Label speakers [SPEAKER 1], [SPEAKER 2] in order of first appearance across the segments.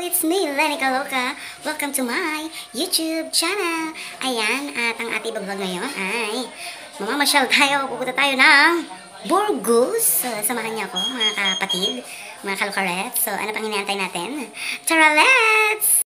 [SPEAKER 1] it's me, Lenny Kaloka. Welcome to my YouTube channel. Ayan, at ang ating vlog ngayon ay mamamasyal tayo, pupunta tayo ng Burgos. So, samahan niyo ako, mga kapatid, mga kalukarets. So, ano pang hinihintay natin? Tara, let's!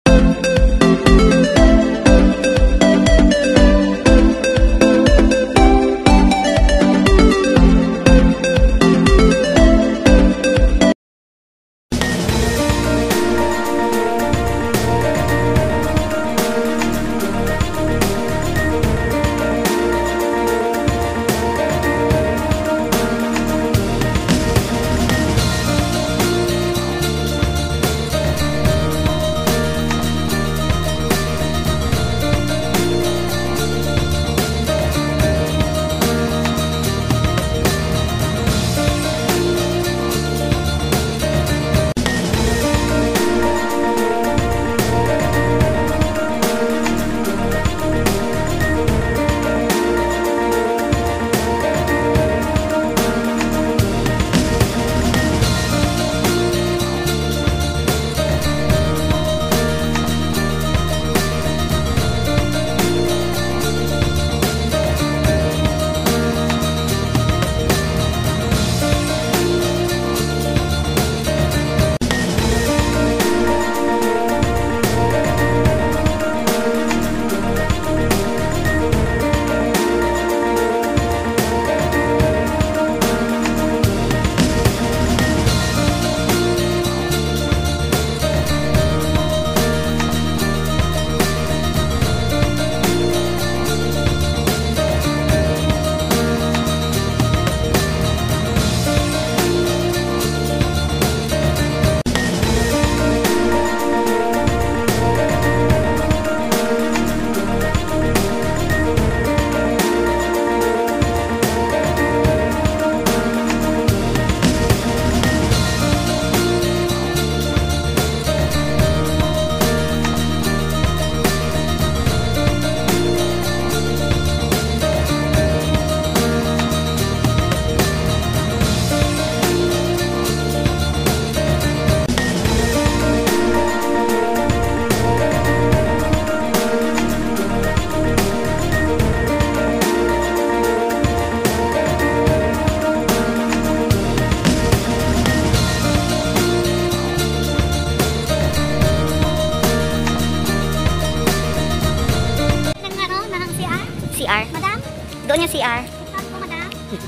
[SPEAKER 1] CR.
[SPEAKER 2] Madam?
[SPEAKER 1] Doon yung CR.
[SPEAKER 2] Saan po, madam?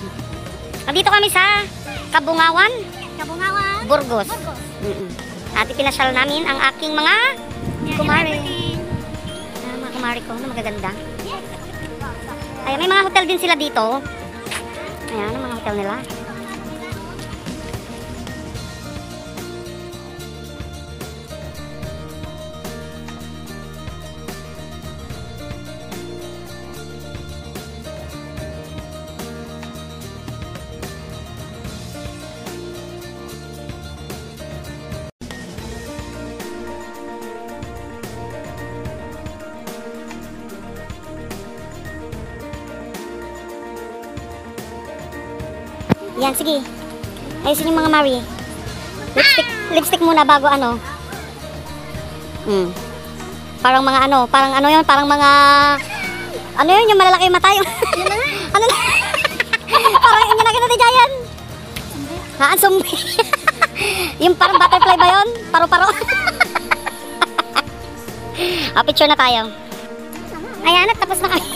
[SPEAKER 1] Nandito kami sa Kabungawan,
[SPEAKER 2] Kabungawan.
[SPEAKER 1] Burgos.
[SPEAKER 2] Burgos.
[SPEAKER 1] At ipinasyal namin ang aking mga kumare.
[SPEAKER 2] Everything.
[SPEAKER 1] Mga kumare ko na magaganda.
[SPEAKER 2] Yes.
[SPEAKER 1] Ayan, may mga hotel din sila dito. Ayan, ang mga hotel nila. Yan, sige. Ayusin yung mga Mari. Lipstick muna bago ano. Parang mga ano, parang ano yun, parang mga ano yun, yung malalaki yung mata yung ano na? Parang yung ginagano ni Giant. Haan, sumbi. Yung parang butterfly ba yun? Paro-paro. Picture na tayo. Ayan, tapos na kami.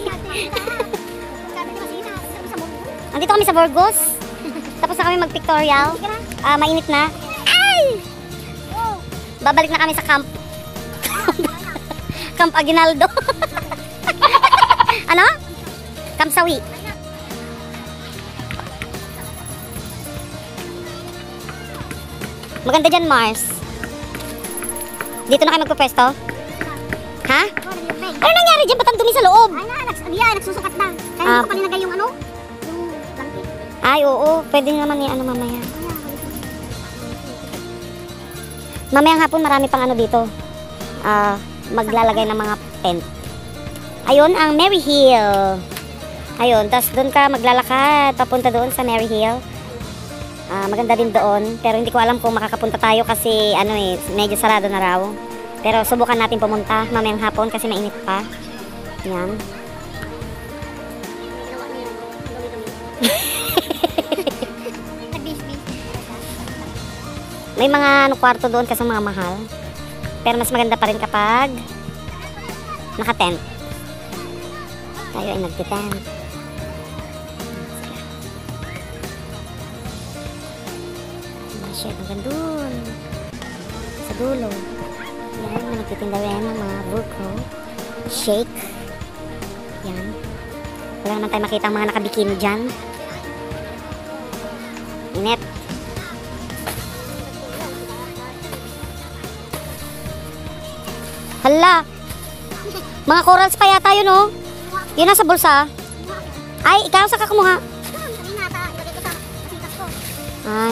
[SPEAKER 1] Andito kami sa Burgos. Tapos na kami mag-pictorial. Mainit na. Ay! Babalik na kami sa camp. Camp Aguinaldo. Ano? Camp Sawi. Maganda dyan, Mars. Dito na kayo magpupwesto? Ha? Ano nangyari dyan? Ba't ang dumi sa loob?
[SPEAKER 2] Ay, nagsusukat na. Kaya hindi ko pa nilagay yung ano?
[SPEAKER 1] Ay, oo. Pwede naman yung ano mamaya. Mamayang hapon marami pang ano dito. Maglalagay ng mga tent. Ayun, ang Mary Hill. Ayun, tapos doon ka maglalakad papunta doon sa Mary Hill. Maganda din doon, pero hindi ko alam kung makakapunta tayo kasi ano eh, medyo sarado na raw. Pero subukan natin pumunta mamayang hapon kasi mainit pa. Yan. May mga kwarto doon kasi mga mahal. Pero mas maganda pa rin kapag naka-tent. Tayo ay nagti-tent. Shit, hanggang dun. Sa dulo. Yan, may nagtitinda rin ng mga burko. Shake. Yan. Wala naman tayo makita ang mga nakabikini dyan. Init. Hala! Mga corals pa yata yun, oh. Yun nasa bulsa. Ay, ikaw sa kumuha. Ay.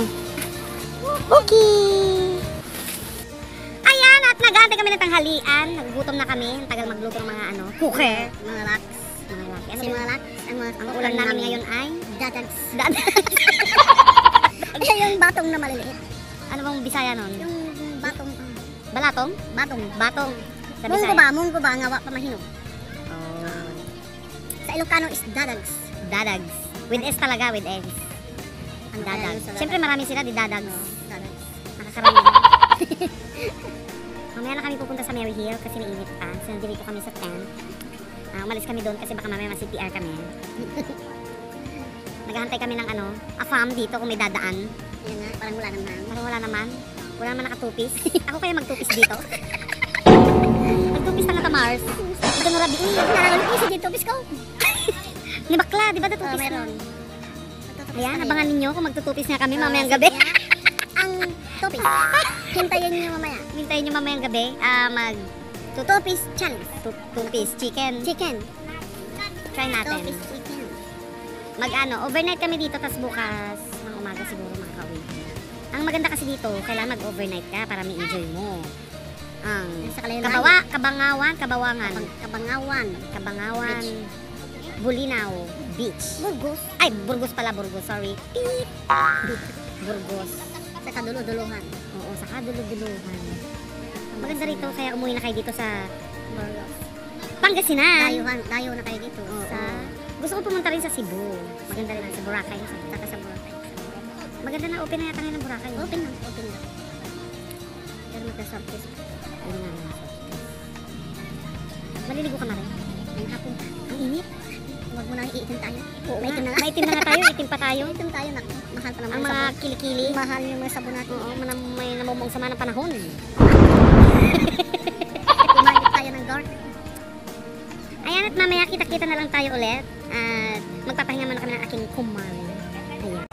[SPEAKER 1] Okay. Ayan, at nag-aantay kami ng tanghalian. Nagugutom na kami. Ang tagal magluto ng mga ano. Cooker.
[SPEAKER 2] Mga laks.
[SPEAKER 1] Mga laki.
[SPEAKER 2] Kasi mga laks.
[SPEAKER 1] Ang ulam namin ngayon ay
[SPEAKER 2] Dadags.
[SPEAKER 1] Dadags.
[SPEAKER 2] Yung batong na maliliit.
[SPEAKER 1] Ano bang Bisaya nun?
[SPEAKER 2] Yung batong.
[SPEAKER 1] Balatong?
[SPEAKER 2] Batong.
[SPEAKER 1] Batong. Sa
[SPEAKER 2] Munggo
[SPEAKER 1] Bisaya.
[SPEAKER 2] ba? Munggo ba? Nga wa pa mahinog.
[SPEAKER 1] Oh.
[SPEAKER 2] Sa Ilocano is dadags.
[SPEAKER 1] Dadags. With S talaga, with S.
[SPEAKER 2] Ano kaya
[SPEAKER 1] Dadags.
[SPEAKER 2] yun sa
[SPEAKER 1] Siyempre marami sila, di dadags.
[SPEAKER 2] Dadags.
[SPEAKER 1] Nakakarami. Mamaya na kami pupunta sa Mary Hill kasi mainit pa. So, nandito kami sa tent. Umalis kami doon kasi baka mamaya ma-CPR kami. Naghahantay kami ng ano, afam dito kung may dadaan.
[SPEAKER 2] Yan nga, parang wala naman.
[SPEAKER 1] Parang wala naman. Wala naman nakatupis. Ako kaya magtupis dito. Magtupis na nga Mars. Ito na rabi.
[SPEAKER 2] Nalagay si dito, bisko.
[SPEAKER 1] Ni bakla, di ba natupis
[SPEAKER 2] meron.
[SPEAKER 1] Ayan, abangan ninyo kung magtutupis nga kami mamayang gabi.
[SPEAKER 2] Ang topis. Hintayin niyo mamaya.
[SPEAKER 1] Hintayin nyo mamayang gabi.
[SPEAKER 2] Topis challenge.
[SPEAKER 1] Tupis, chicken.
[SPEAKER 2] Chicken.
[SPEAKER 1] Try natin.
[SPEAKER 2] Topis chicken.
[SPEAKER 1] Overnight kami dito, tas bukas ng umaga siguro makakauwi. Ang maganda kasi dito, kailangan mag-overnight ka para may-enjoy mo. Ang
[SPEAKER 2] Sa kalayuan.
[SPEAKER 1] Kabangawan,
[SPEAKER 2] Kabangawan.
[SPEAKER 1] Bulinaw, Beach.
[SPEAKER 2] Burgos.
[SPEAKER 1] Ay, Burgos pala, sorry. Beep. Burgos.
[SPEAKER 2] Sa kadulo-duluhan.
[SPEAKER 1] Oo, sa kadulog-duluhan. Maganda rito, kaya umuwi na kayo dito sa
[SPEAKER 2] Burgos.
[SPEAKER 1] Pangasinan.
[SPEAKER 2] Dayo na kayo dito.
[SPEAKER 1] Oo.
[SPEAKER 2] Sa
[SPEAKER 1] Gusto ko pumunta rin sa Cebu. Maganda rin sa Boracay.
[SPEAKER 2] Saka sa Boracay.
[SPEAKER 1] Maganda na, open na yata ngayon ng Boracay.
[SPEAKER 2] Open lang. Pero magka-surprise.
[SPEAKER 1] Ayun nga lang. Maliligo ka na rin.
[SPEAKER 2] Ang hapon.
[SPEAKER 1] Ang init.
[SPEAKER 2] Huwag mo na iitim tayo.
[SPEAKER 1] Oo,
[SPEAKER 2] Maitim na lang.
[SPEAKER 1] Maitim na nga tayo, itim pa tayo.
[SPEAKER 2] Itim tayo. Mahal pa naman
[SPEAKER 1] Ang mga kilikili.
[SPEAKER 2] Mahal yung mga sabon natin.
[SPEAKER 1] Oo, may namumong sama ng panahon.
[SPEAKER 2] Kumanit tayo ng dark.
[SPEAKER 1] Ayan, at mamaya kita-kita na lang tayo ulit. At magpapahinga muna kami ng aking kumari. Ayan.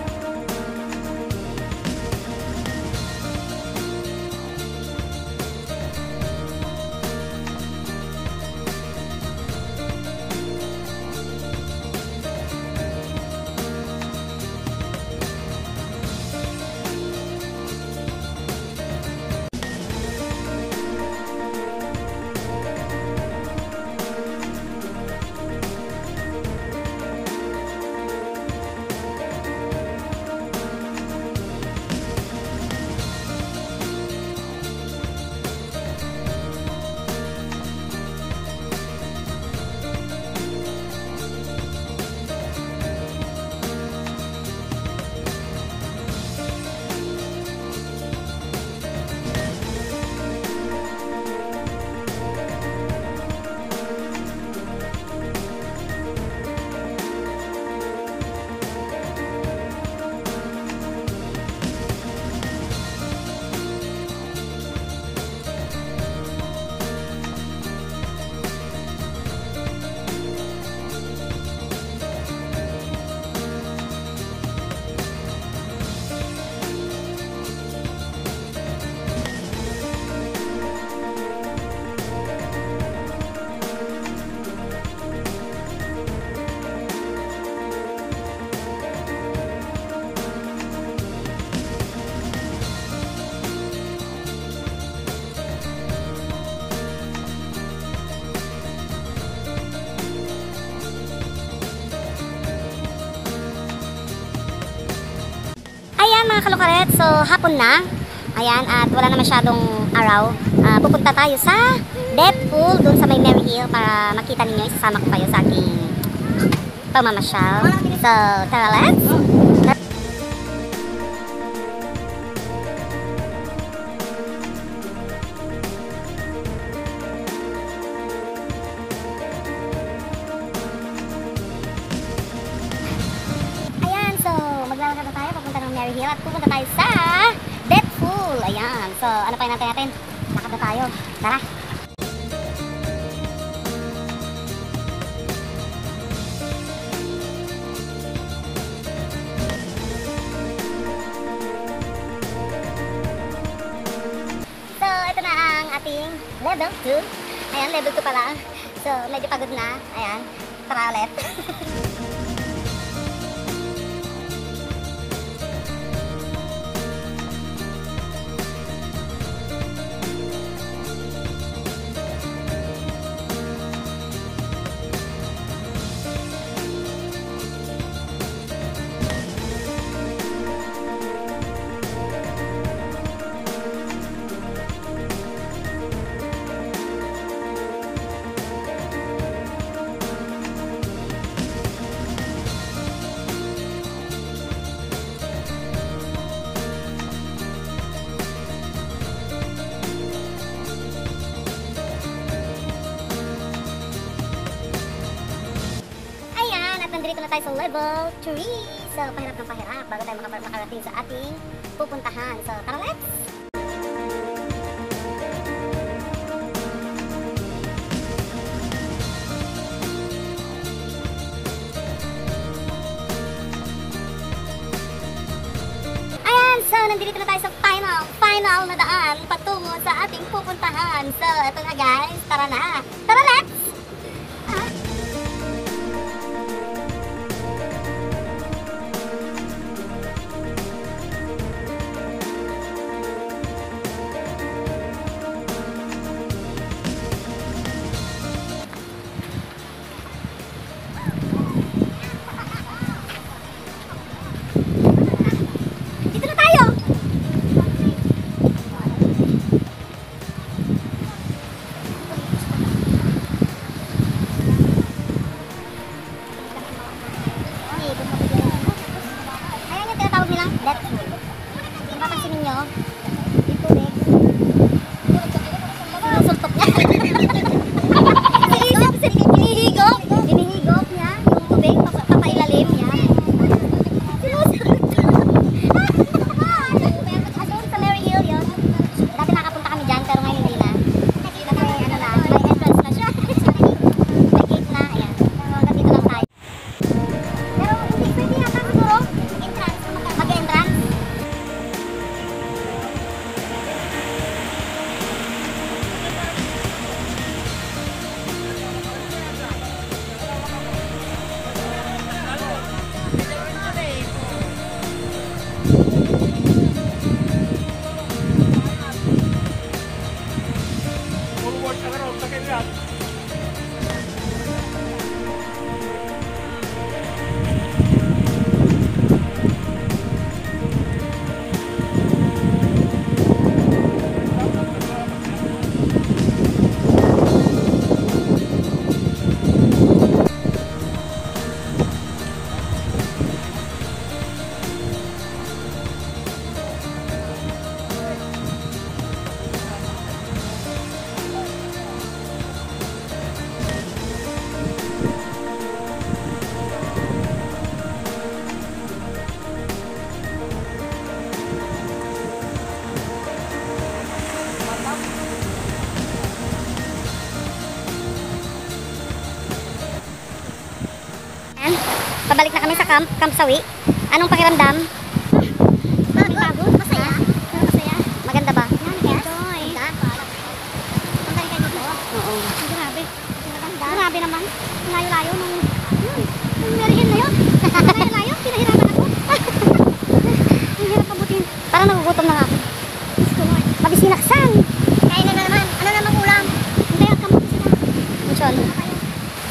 [SPEAKER 1] mga kalukaret, so hapon na. Ayan, at wala na masyadong araw. Pupunta tayo sa Deep Pool, dun sa may Mary Hill, para makita ninyo. Isasama ko kayo sa aking pamamasyal. So, tara, let's! Ayan, so maglalakad na tayo papunta ng Mary Hill at pupunta tayo sa Deep Pool. Ayan, so ano pa yung natin? Lakad na tayo. Tara! So, ito na ang ating level 2. Ayan, level 2 pa lang. So, medyo pagod na. Ayan, tara ulit. Nandito na tayo sa level 3. So, pahirap ng pahirap bago tayo makarating sa ating pupuntahan. So, tara, let's! Ayan, so, nandito na tayo sa final na daan patungo sa ating pupuntahan. So, ito na guys, tara na! Tara, let's! Pabalik na kami sa Camp Sawi. Anong pakiramdam?
[SPEAKER 2] Bago, masaya. Masaya.
[SPEAKER 1] Maganda ba?
[SPEAKER 2] Enjoy. Punta kayo dito?
[SPEAKER 1] Oo.
[SPEAKER 2] Grabe. Grabe naman. Layo-layo nung Mary Hill na yun. Layo-layo, pinahirapan ako. Ang hirap pabutin.
[SPEAKER 1] Parang nagugutom na nga ako. Mabisinaksan.
[SPEAKER 2] Kain na naman. Ano namang ulam? Hindi, ang kamot sila.
[SPEAKER 1] Muchol.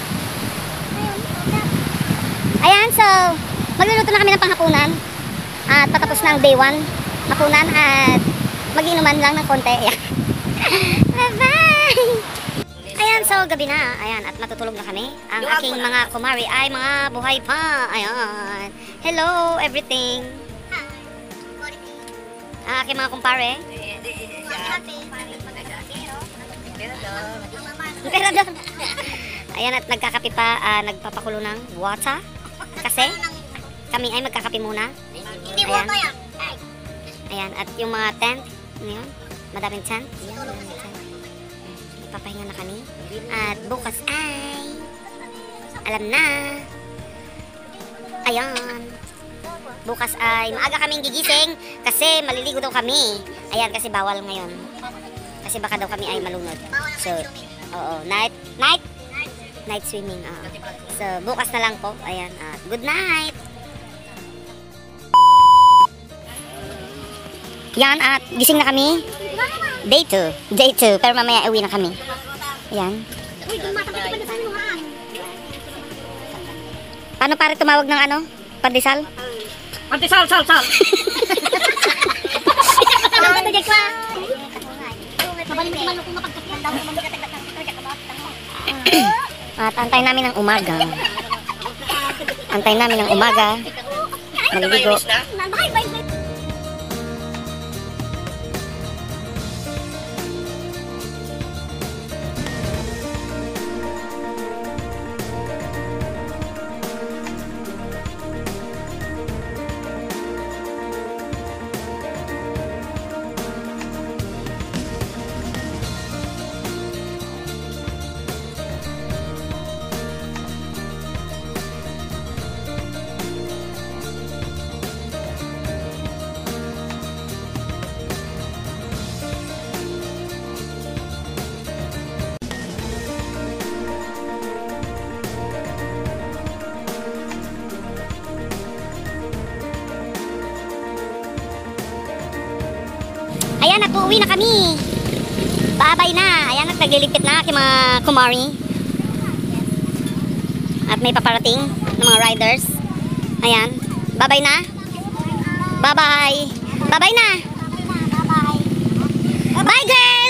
[SPEAKER 2] Ayun,
[SPEAKER 1] Ayan, so magluluto na kami ng panghapunan. At patapos na ang day 1. Hapunan at mag-inuman lang ng konti. Ayan. Bye-bye! Ayan, so gabi na. Ayan, at matutulog na kami. Ang aking mga kumari ay mga buhay pa. Ayan. Hello, everything. Ang aking mga kumpare. Pero doon. Ayan, at nagkakape pa, nagpapakulo ng water. Kasi kami ay magkakape muna. Ayan. Ayan, at yung mga tent, ano yun? Madaming tent. Ayan, madaming tent. Papahinga na kami. At bukas ay alam na. Ayan. Bukas ay maaga kaming gigising kasi maliligo daw kami. Ayan, kasi bawal ngayon. Kasi baka daw kami ay malunod. So, oo, night swimming. So, bukas na lang po. Ayan, at good night. Yan, at gising na kami. Day 2. Pero mamaya uwi na kami. Yan.
[SPEAKER 2] Uy, dumatapit pa na sa inuhan.
[SPEAKER 1] Paano pare tumawag ng ano? Pandesal?
[SPEAKER 3] Pandesal, sal.
[SPEAKER 2] Tawag ka dyan ka. Mabaling si Manu kung mapagkakyan daw.
[SPEAKER 1] At antayin namin ng umaga. Antayin namin ng umaga. Maliligo.
[SPEAKER 2] Bye.
[SPEAKER 1] Ayan, at uuwi na kami. Babay na. Ayan, at nagliligpit na aking mga kumari. At may paparating ng mga riders. Ayan. Babay na. Bye-bye. Bye-bye na. Bye, girl!